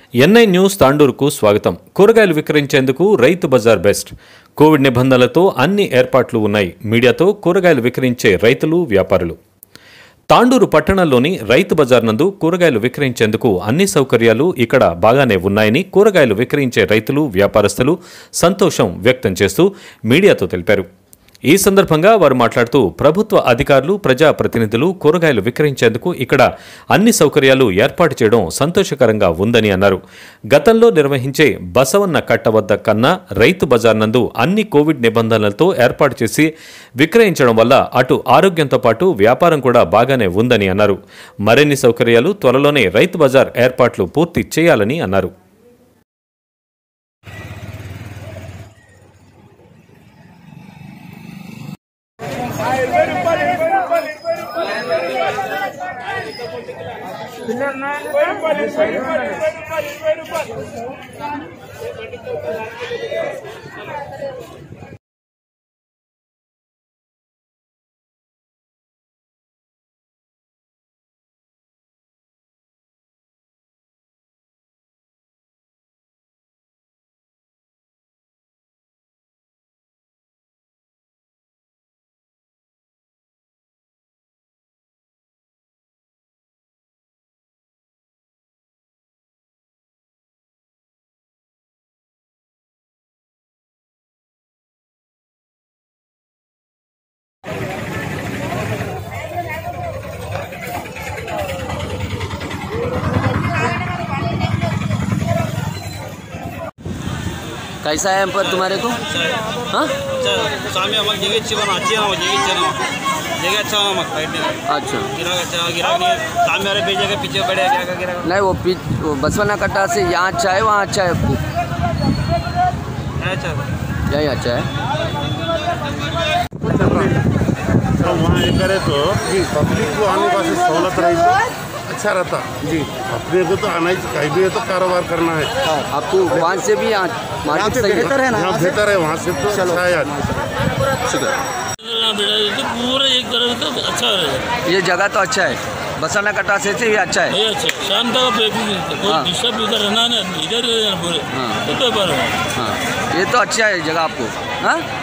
NI news తాండూరుకు స్వాగతం. కూరగాయలు విక్రయించేందుకు Rythu Bazar best. Covid నిబంధనలతో అన్ని ఏర్పాట్లు ఉన్నాయి. మీడియాతో కూరగాయలు విక్రయించే రైతులు, వ్యాపారులు. తాండూరు పట్టణంలోని రైతు బజార్ నందు కూరగాయలు విక్రయించేందుకు అన్ని సౌకర్యాలు ఇక్కడ బాగానే ఉన్నాయని కూరగాయలు విక్రయించే రైతులు, వ్యాపారస్తులు సంతోషం వ్యక్తం చేస్తూ మీడియాతో తెలిపారు. ఈ సందర్భంగా వారు మాట్లాడుతూ ప్రభుత్వ అధికారులు, ప్రజాప్రతినిధులు కూరగాయలు విక్రయించేందుకు ఇక్కడ అన్ని సౌకర్యాలు ఏర్పాటు చేయడం సంతోషకరంగా ఉందని అన్నారు. గతంలో నిర్వహించే బసవన్న కట్ట వద్ద కన్నా రైతు బజార్ నందు అన్ని కోవిడ్ నిబంధనలతో ఏర్పాటు చేసి విక్రయించడం వల్ల అటు ఆరోగ్యంతో పాటు వ్యాపారం కూడా బాగానే ఉందని అన్నారు. మరిన్ని సౌకర్యాలు త్వరలోనే రైతు బజార్ ఏర్పాట్లు పూర్తి చేయాలని అన్నారు. कैसा है पर तुम्हारे को? हाँ नहीं वो बसवना कट्टा से यहाँ अच्छा है, वहाँ अच्छा है आपको? यही अच्छा है। वहाँ ये करे तो पब्लिक को आने का सहूलत रही तो अच्छा रहता जी। अपने को तो आना ही, कहीं भी है तो कारोबार करना है। आपको वहाँ से भी मार्केट सही बेहतर है ना? यहाँ बेहतर है, वहाँ से तो अच्छा है यार। पूरा एक तरह से अच्छा रहेगा। ये जगह तो अच्छा है, बसवना कट्टा से भी अच्छा है। अच्छा, शाम तक कोई डिस्टर्ब इधर रहना नहीं, इधर पूरे। हाँ, हाँ, ये तो अच्छा है जगह आपको। हाँ